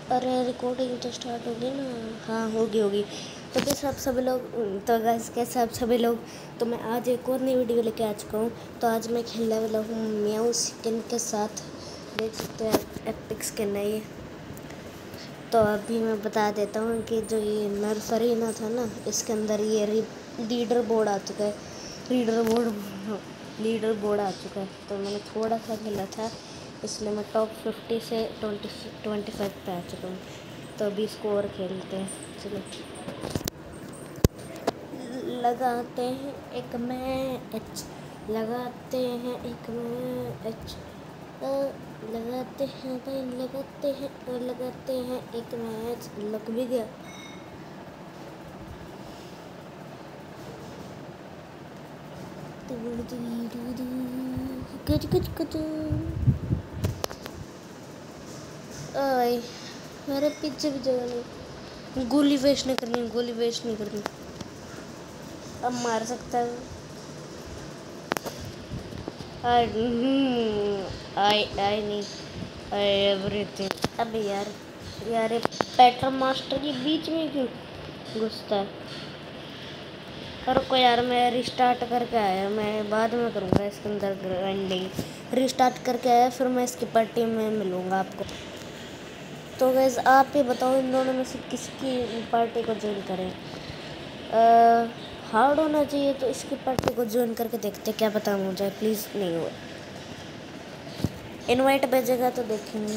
अरे रिकॉर्डिंग तो स्टार्ट होगी ना। हाँ होगी। तो कैसे आप सभी लोग, तो गाइस कैसे आप सभी लोग, तो मैं आज एक और नई वीडियो लेके आ चुका हूँ। तो आज मैं खेलने वाला हूँ म्याऊ स्किन के साथ। देख सकते हैं एपिक स्किन है ये। तो अभी मैं बता देता हूँ कि जो ये नर्सरी ना था ना, इसके अंदर ये लीडर बोर्ड आ चुका है। लीडर बोर्ड आ चुका है। तो मैंने थोड़ा सा खेला था, इसलिए मैं टॉप 50 से 25 पे आ चुका हूँ। तो अभी इसको और खेलते हैं। चलो लगाते हैं एक मैच, लगाते हैं एक मैच, लगाते हैं भाई, लगाते हैं एक मैच। लग भी गया। आए मेरे पीछे भी जगह नहीं। गोली वेस्ट नहीं करनी। अब मार सकता है। आई नहीं, आई एवरीथिंग। अबे यार ये पैटर्न मास्टर के बीच में क्यों घुसता है? रुको यार, मैं रिस्टार्ट करके आया, मैं बाद में करूँगा इसके अंदर ग्राइंडिंग। रिस्टार्ट करके आया, फिर मैं इसकी पार्टी में मिलूँगा आपको। तो गाइस आप ही बताओ, इन दोनों में से किसकी पार्टी को ज्वाइन करें? हार्ड होना चाहिए, तो इसकी पार्टी को ज्वाइन करके देखते, क्या पता मुझे प्लीज़ नहीं हो। इनवाइट भेजेगा तो देखेंगे।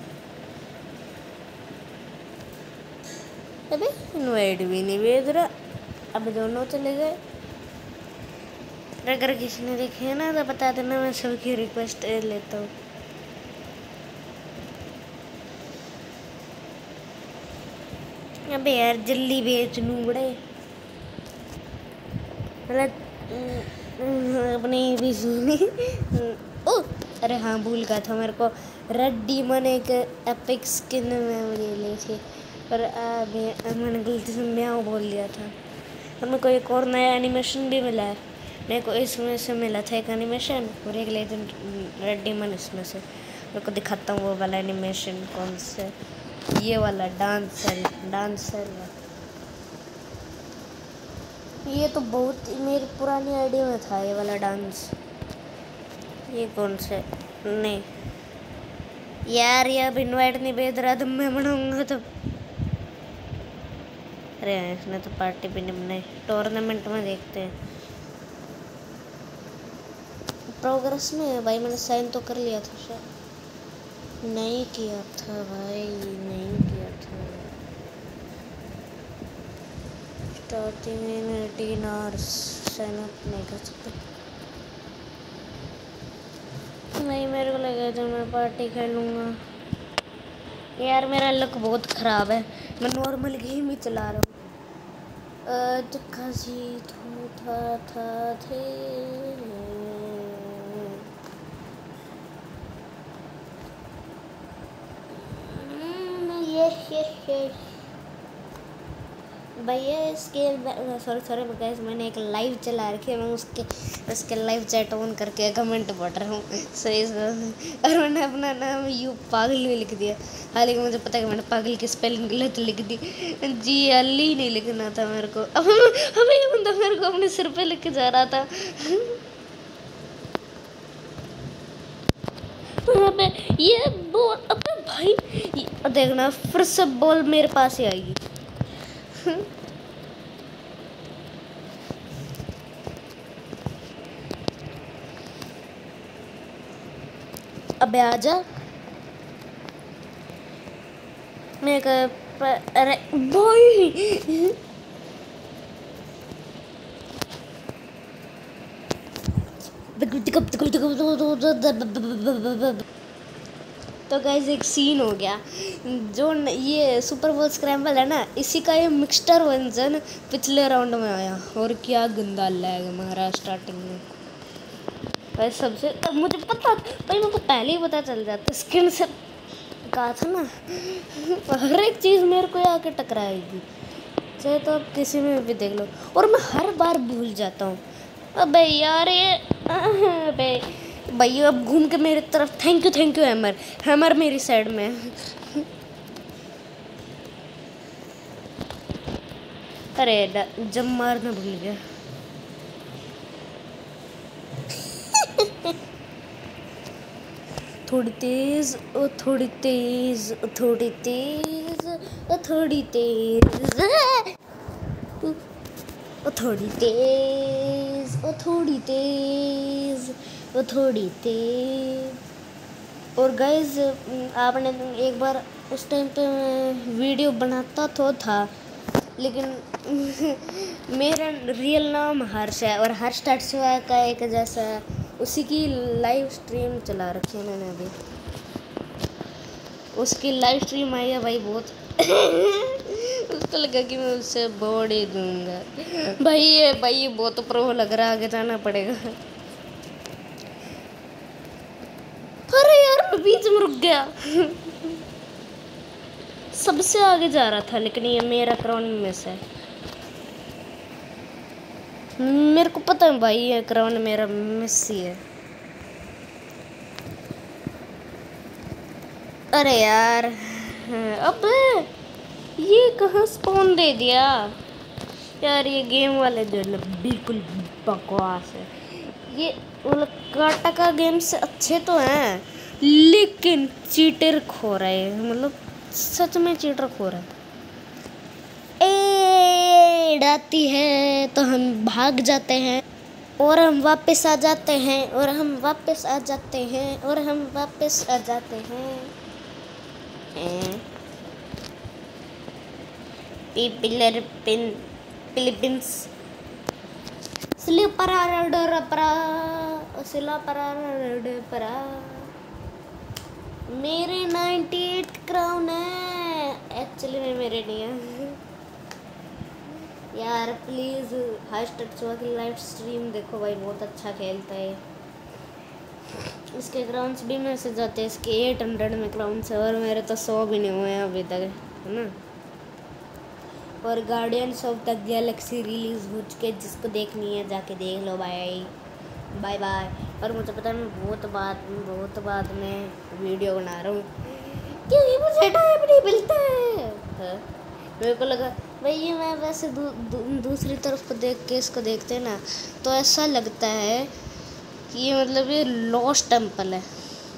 अबे इनवाइट भी नहीं भेज रहा। अब दोनों चले गए। अगर किसी ने देखे ना तो बता देना, मैं सबकी रिक्वेस्ट लेता हूँ। अबे यार जल्दी बेच नूबड़े, मतलब अपनी भी सुनी। ओ अरे हाँ, भूल गया था मेरे को। रेड डीमन एक एपिक स्किन में मुझे ली थी, पर अभी मैंने गलती से म्याऊ बोल दिया था। और मेरे को एक और नया एनिमेशन भी मिला है। मेरे को इसमें से मिला था एक एनिमेशन और एक लेजेंड रेड डीमन। इसमें से मेरे को दिखाता हूँ वो वाला एनिमेशन कौन से। ये वाला डांसर। ये तो बहुत मेरी पुरानी आईडी में था ये वाला डांस। ये कौन से? नहीं यार, ये अब इनवाइट नहीं भेज रहा, तो मैं बनाऊंगा तो। अरे इसने तो पार्टी भी नहीं बनाई। टूर्नामेंट में देखते हैं प्रोग्रेस में। भाई मैंने साइन तो कर लिया था शायद। नहीं किया था भाई, नहीं किया था। Starting in 18 hours sign up नहीं कर सकता। नहीं, मेरे को लगा जब मैं पार्टी खेलूँगा। यार मेरा लक बहुत ख़राब है, मैं नॉर्मल गेम ही चला रहा हूँ। थे ये भैया इसके सॉरी गाइस, मैंने एक लाइव चला रखी है। मैं उसके लाइव चैट ऑन करके कमेंट पढ़ रहा हूँ सही से। और मैंने अपना नाम यू पागल में लिख दिया। हालांकि मुझे पता है कि मैंने पागल की स्पेलिंग गलत लिख दी। जी अली नहीं लिखना था मेरे को। अब हमें ये बंदा मेरे को अपने सिर पे लिख के जा रहा था। अबे ये बॉल, अबे भाई देखना, फिर से बॉल मेरे पास ही आएगी। अबे आजा। मैं अरे भाई तो गाइस एक सीन हो गया। जो ये सुपर बोल स्क्रैम्बल है ना, इसी का ये मिक्सचर वर्जन पिछले राउंड में आया। और क्या गंदा लैग मारा स्टार्टिंग में भाई। सबसे मुझे पता भाई, मेरे को पहले ही पता चल जाता स्किन से। कहा था ना हर एक चीज़ मेरे को आके टकराएगी, चाहे तो आप किसी में भी देख लो। और मैं हर बार भूल जाता हूँ। अबे यार ये अबे भाई अब घूम के मेरी तरफ। थैंक यू हैमर मेरी साइड में। अरे जब मारना भूल गया। थोड़ी तेज ओ थोड़ी तेज ओ थोड़ी तेज ओ थोड़ी तेज ओ थोड़ी तेज ओ थोड़ी तेज ओ थोड़ी तेज। और गाइज आपने एक बार उस टाइम पे वीडियो बनाता तो था, लेकिन मेरा रियल नाम हर्ष है और हर्ष टट्सवा का एक जैसा उसी की लाइव स्ट्रीम चला रखी है मैंने अभी। उसकी लाइव स्ट्रीम आई है भाई बहुत। उसको लगा कि मैं उससे बोड़ ही दूंगा। भाई ये बहुत प्रो लग रहा है, आगे जाना पड़ेगा। अरे यार मैं बीच में रुक गया। सबसे आगे जा रहा था, लेकिन ये मेरा क्राउन में से। मेरे को पता है भाई ये क्राउन मेरा मिस ही है। अरे यार अब ये कहाँ स्पॉन दे दिया यार। ये गेम वाले जो है बिल्कुल बकवास है। ये मतलब काटा का गेम से अच्छे तो हैं, लेकिन चीटर खो रहे हैं, मतलब सच में चीटर खो रहा है। डाती है तो हम भाग जाते हैं और हम वापस आ जाते हैं और हम वापस आ जाते हैं और हम वापस आ जाते हैं। पिलर पिन फिलीपींस स्लीपरा मेरे 98 क्राउन है। एक्चुअली में मेरे नहीं है यार। प्लीज़ हर्ष टट्सवा की लाइव स्ट्रीम देखो भाई, बहुत अच्छा खेलता है। इसके क्राउन्स भी मैसेज आते हैं, इसके 800 में क्राउन्स है और मेरे तो 100 भी नहीं हुए हैं अभी तक, है ना। और guardians of the galaxy release हो चुके, जिसको देखनी है जाके देख लो भाई। Bye bye. और मुझे पता है मैं बहुत बाद में वीडियो बना रहा हूँ, क्योंकि मुझे टाइम नहीं मिलता है। मेरे को लगा भाई ये मैं वैसे दूसरी तरफ को देख के इसको देखते हैं ना, तो ऐसा लगता है कि ये मतलब ये लॉस्ट टेम्पल है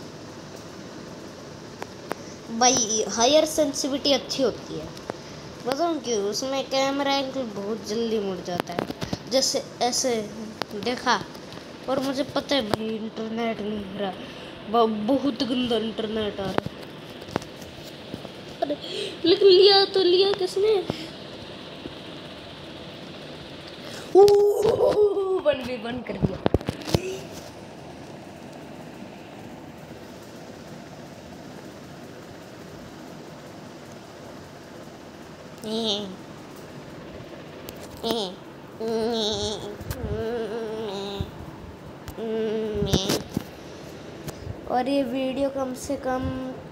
भाई। हायर सेंसिटिविटी अच्छी होती है, बताऊँ क्यों? उसमें कैमरा एंगल बहुत जल्दी मुड़ जाता है, जैसे ऐसे देखा। और मुझे पता है भाई इंटरनेट नहीं रहा, बहुत गंदा इंटरनेट आ रहा। अरे लेकिन लिया किसने? 1v1 कर दिया। और ये वीडियो कम से कम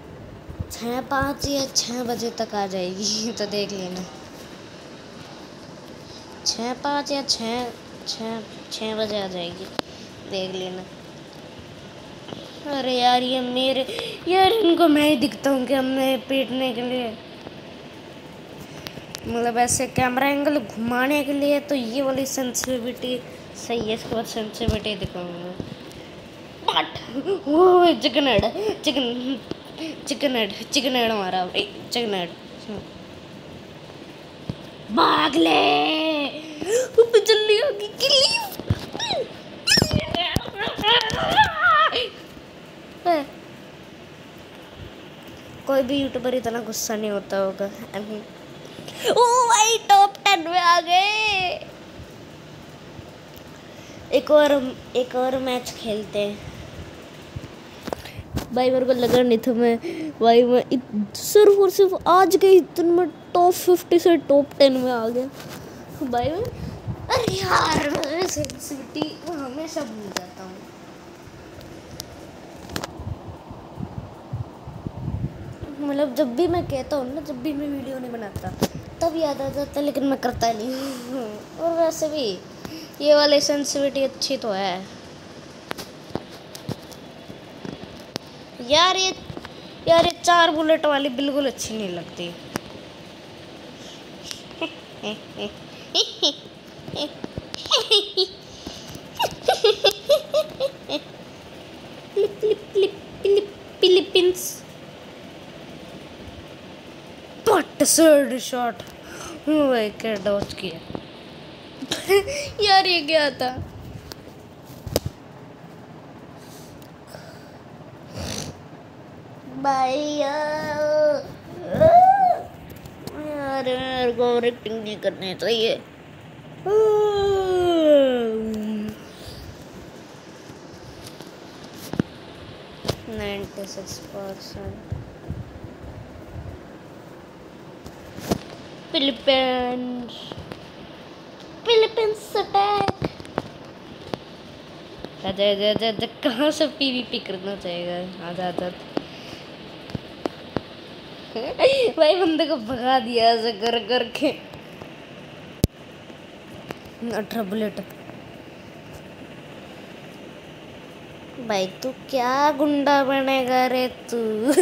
5 या 6 बजे तक आ जाएगी, तो देख लेना। 5 या 6 बजे आ जाएगी, देख लेना। अरे यार ये मेरे यार इनको मैं ही दिखता हूँ कि हमने पीटने के लिए, मतलब ऐसे कैमरा एंगल घुमाने के लिए। तो ये वाली सेंसिटिविटी सही है, इसके बाद सेंसिटिविटी दिखाऊंगा। बट वो चिकन हेड हमारा भाई, चिकन हेड भाग ले। जल्दी होगी किली। कोई भी यूट्यूबर इतना गुस्सा नहीं होता होगा। ओ भाई टॉप 10 में आ गए। एक और मैच खेलते हैं भाई। मेरे को लगा नहीं था मैं भाई मैं सिर्फ और सिर्फ आज के ही दिन में टॉप 50 से टॉप 10 में आ गया भाई। अरे यार सेंसिटिविटी हमेशा भूल जाता हूँ। मतलब जब भी मैं कहता हूँ ना, जब भी मैं वीडियो नहीं बनाता तब याद आ जाता, लेकिन मैं करता नहीं हूँ। और वैसे भी ये वाली सेंसिटिविटी अच्छी तो है यार। ये 4 बुलेट वाली बिल्कुल अच्छी नहीं लगती। फिलीपींस शॉट क्या डॉच किया। यार ये क्या था। भाई यार मेरे को एक्टिंग नहीं करनी चाहिए। 96%। Philippines attack. आजा कहाँ से पीवीपी करना चाहेगा। आजा भाई बंदे को भगा दिया ऐसे कर करके। 18 बुलेट। भाई तू क्या गुंडा बनेगा रे तू।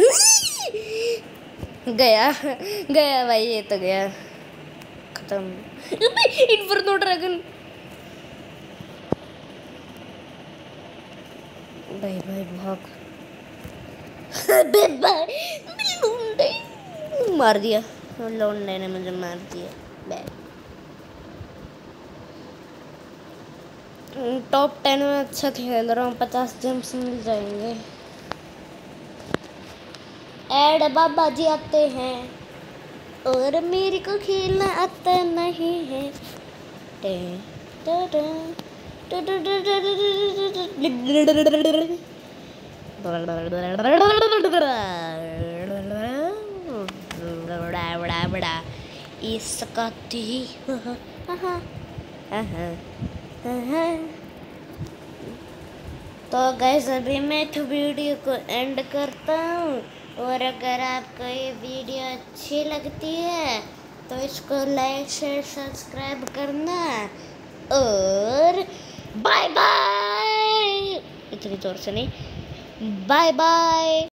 गया भाई ये तो गया खत्म। Inferno dragon. भाई भाग। मार दिया लौंडे ने मुझे मार दिया। टॉप 10 में अच्छा खेल रहा हूँ। 50 जेम्स मिल जाएंगे। एड बाबा जी आते हैं और मेरे को खेलना आता नहीं है। बड़ा इसका तो गाइस अभी मैं तो वीडियो को एंड करता हूँ। और अगर आपको ये वीडियो अच्छी लगती है तो इसको लाइक शेयर सब्सक्राइब करना। और बाय बाय। इतनी जोर से नहीं। Bye bye.